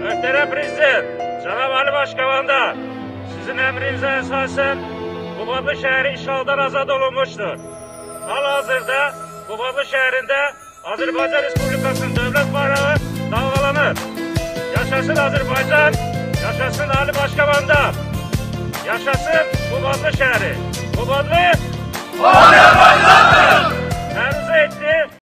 Möhtərəm Prezident, Cənab Ali Başkovanda, sizin əmrinizə əsasən Qubadlı şəhəri işğaldan azad olunmuşdur. Hal-hazırda Qubadlı şəhərində Azərbaycan Respublikasının dövlət bayrağı dalğalanır. Yaşasın Azərbaycan, yaşasın Ali Başkovanda, yaşasın Qubadlı şəhəri. Qubadlı Azərbaycandır! Məruzə etdi.